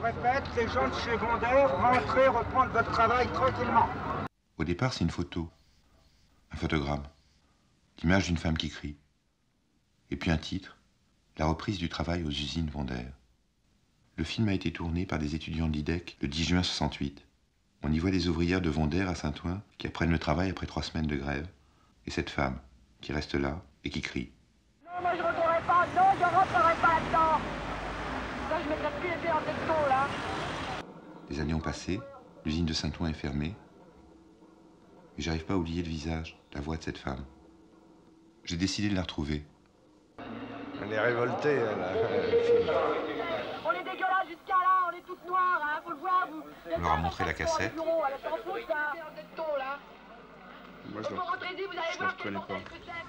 répète, les gens de chez Vendère, rentrez reprendre votre travail tranquillement. Au départ, c'est une photo, un photogramme, l'image d'une femme qui crie. Et puis un titre, la reprise du travail aux usines Vendère. Le film a été tourné par des étudiants de l'IDEC le 10 juin 68. On y voit des ouvrières de Vendère à Saint-Ouen qui apprennent le travail après 3 semaines de grève. Et cette femme qui reste là et qui crie. Non, moi je rentrerai pas, non, je rentrerai pas là-dedans. Ça, je mettrai plus les pieds dans cette tôle, là. Les années ont passé, l'usine de Saint-Ouen est fermée. Et j'arrive pas à oublier le visage, la voix de cette femme. J'ai décidé de la retrouver. Elle est révoltée, elle. On est dégueulasse jusqu'à là, on est toutes noires, hein, faut le voir, vous. On leur a montré la cassette. Elle s'en fout, ça. Cette tôle, là. Moi, Faut rentrer ici, vous allez voir quel reconnais bordel pas. que c'est.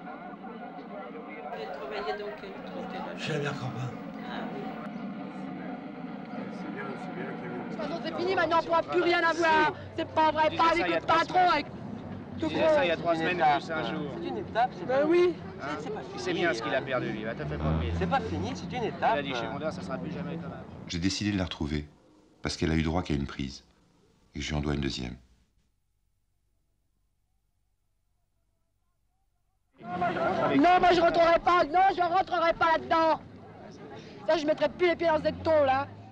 Elle travaillait dans quel truc? Chez la mère Crampin. Ah oui. De toute façon, c'est fini, maintenant, on ne pourra plus rien avoir. C'est pas vrai, pas avec le patron, avec tout gros. Ça, il y a 3 semaines et plus un jour. C'est une étape, c'est Ben pas... oui. C'est pas fini. Il sait bien ce qu'il a perdu, lui. Va te faire promis. C'est pas fini, c'est une Il étape. a dit chez Mondeur, ça sera plus jamais comme avant. J'ai décidé de la retrouver, parce qu'elle a eu droit qu'à une prise. Et je lui en dois une deuxième. Non, moi je rentrerai pas, non, je rentrerai pas là-dedans. Ça, je mettrai plus les pieds dans cette tôle, là.